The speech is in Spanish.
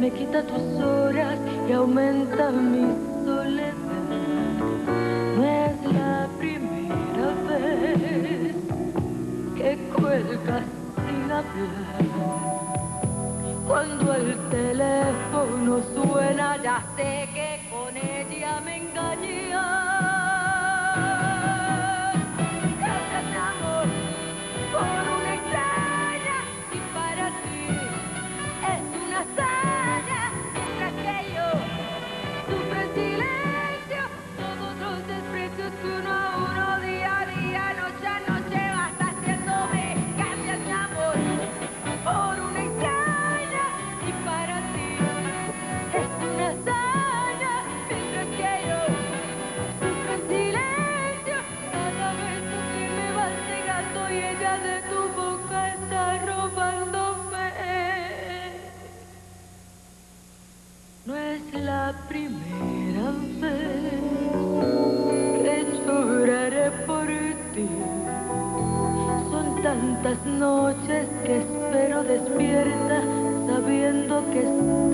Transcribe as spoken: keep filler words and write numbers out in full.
me quita tus horas y aumenta mi soledad. No es la primera vez que cuelgas sin hablar. Cuando el teléfono suena, ya sé que con ella me engañas. Gracias, mi amor, por una extraña y para ti es una hazaña. Mientras que yo sufro en silencio todos los desprecios que uno a uno, día a día, noche a noche vas haciéndome. Gracias, mi amor, por una extraña y para ti es una hazaña. Mientras que yo sufro en silencio cada beso que me vas negando y ella de tu boca está robándome. No es la primera vez que lloraré por ti. Son tantas noches que espero despierta sabiendo que